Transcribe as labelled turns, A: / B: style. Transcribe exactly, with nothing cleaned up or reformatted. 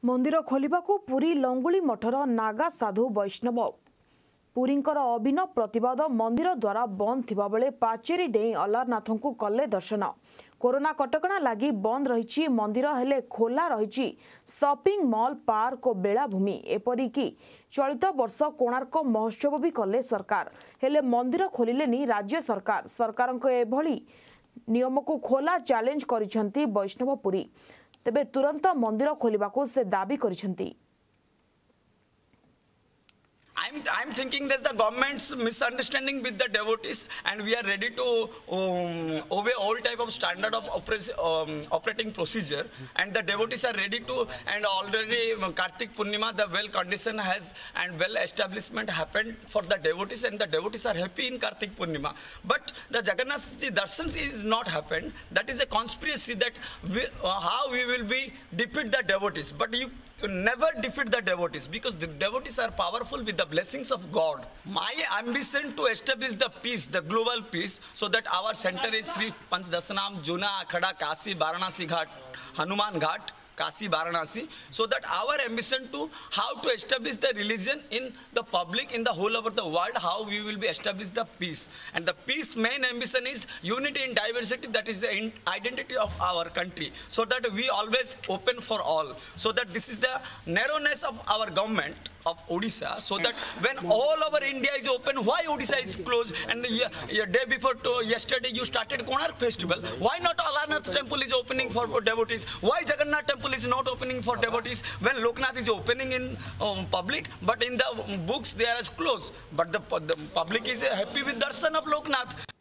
A: मंदिर खोलिबाकू पुरी लंगुली मठर नागा साधु वैष्णव पुरींकर अभिनव प्रतिवाद मंदिर द्वारा बंद थिबा बेले पाचेरी डेई अलारनाथ को कले दर्शन। कोरोना कटकणा लगी बंद रही मंदिर हेले खोला रही शॉपिंग मॉल पार्क और बेलाभूमि एपरिकी चलित वर्ष कोणार्क महोत्सव भी कले सरकार हेले मंदिर खोलिलेनी राज्य सरकार सरकार एभली नियम को खोला चैलेंज करिसेंती वैष्णव पुरी तेबे तुरंत मंदिर खोलिबाकू से दाबी करिसेंती।
B: I'm, I'm thinking there's the government's misunderstanding with the devotees, and we are ready to um, obey all type of standard of um, operating procedure, and the devotees are ready to, and already Kartik Purnima, the well condition has and well establishment happened for the devotees, and the devotees are happy in Kartik Purnima. But the Jagannath Ji Darshans is not happened. That is a conspiracy that we, uh, how we will be defeat the devotees. But you never defeat the devotees, because the devotees are powerful with the blessings of God. My ambition to establish the peace, the global peace, so that our center is Sri Panchdasanam, Juna, Akhada, Kasi, Varanasi Ghat, Hanuman Ghat, Kasi, Varanasi, so that our ambition to how to establish the religion in the public, in the whole over the world, how we will be establish the peace. And the peace main ambition is unity in diversity, that is the identity of our country, so that we always open for all, so that this is the narrowness of our government of Odisha, so that when all over India is open, why Odisha is closed? And the year, year day before to yesterday you started Konark festival. Why not Alarnath temple is opening for devotees? Why Jagannath temple is not opening for devotees when Loknath is opening in um, public, but in the books they are closed? But the, the public is happy with darshan of Loknath.